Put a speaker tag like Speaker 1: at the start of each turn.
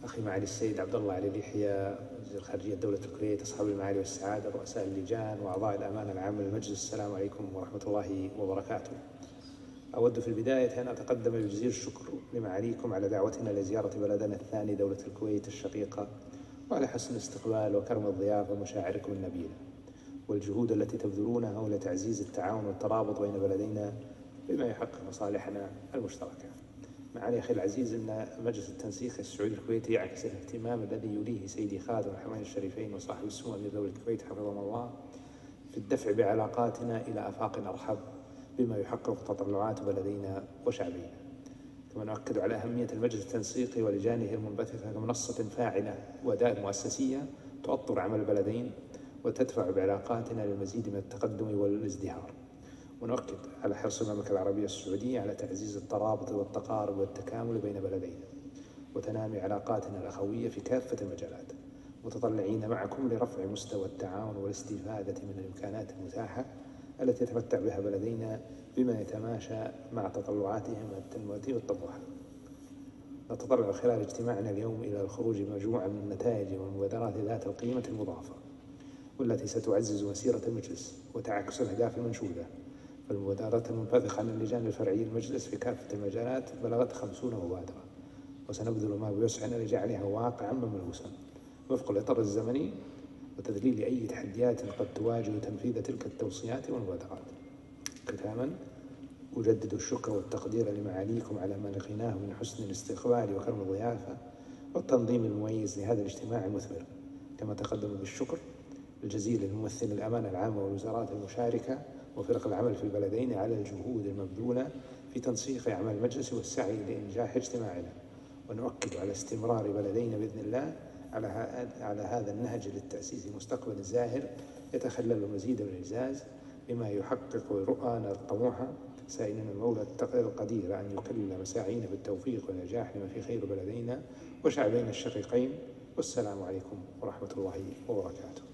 Speaker 1: أخي معالي السيد عبد الله علي اليحيى وزير خارجية دولة الكويت، أصحاب المعالي والسعادة، رؤساء اللجان وأعضاء الأمانة العامة للمجلس، السلام عليكم ورحمة الله وبركاته. أود في البداية أن أتقدم بجزيل الشكر لمعاليكم على دعوتنا لزيارة بلدنا الثاني دولة الكويت الشقيقة، وعلى حسن الاستقبال وكرم الضيافة ومشاعركم النبيلة، والجهود التي تبذلونها لتعزيز التعاون والترابط بين بلدينا بما يحقق مصالحنا المشتركة. معالي أخي العزيز، أن مجلس التنسيق السعودي الكويتي يعكس الاهتمام الذي يوليه سيدي خادم الحرمين الشريفين وصاحب السمو أمير دولة الكويت حفظهم الله في الدفع بعلاقاتنا إلى آفاق أرحب بما يحقق تطلعات بلدينا وشعبينا. كما نؤكد على أهمية المجلس التنسيقي ولجانه المنبثقة كمنصة فاعلة وأداة مؤسسية تؤطر عمل البلدين وتدفع بعلاقاتنا للمزيد من التقدم والازدهار. ونؤكد على حرص المملكة العربية السعودية على تعزيز الترابط والتقارب والتكامل بين بلدينا وتنامي علاقاتنا الأخوية في كافة المجالات، متطلعين معكم لرفع مستوى التعاون والاستفادة من الإمكانات المتاحة التي يتمتع بها بلدينا بما يتماشى مع تطلعاتهم التنموية والطموحة. نتطلع خلال اجتماعنا اليوم إلى الخروج بمجموعة من النتائج والمبادرات ذات القيمة المضافة، والتي ستعزز مسيرة المجلس وتعكس الأهداف المنشودة. فالمبادرات المنبثقة عن اللجان الفرعية للمجلس في كافة المجالات بلغت 50 مبادرة، وسنبذل ما بوسعنا لجعلها واقعا ملموسا وفق الإطار الزمني وتذليل أي تحديات قد تواجه تنفيذ تلك التوصيات والمبادرات. ختاما، أجدد الشكر والتقدير لمعاليكم على ما لقيناه من حسن الاستقبال وكرم الضيافة والتنظيم المميز لهذا الاجتماع المثمر. كما تقدم بالشكر الجزيل لممثل الأمانة العامة والوزارات المشاركة وفرق العمل في البلدين على الجهود المبذولة في تنسيق أعمال المجلس والسعي لإنجاح اجتماعنا. ونؤكد على استمرار بلدينا بإذن الله على هذا النهج للتأسيس مستقبل زاهر يتخلل المزيد من الإعزاز بما يحقق رؤانا الطموحة، سائلين المولى القدير أن يكلل مساعينا بالتوفيق والنجاح لما في خير بلدينا وشعبينا الشقيقين. والسلام عليكم ورحمة الله وبركاته.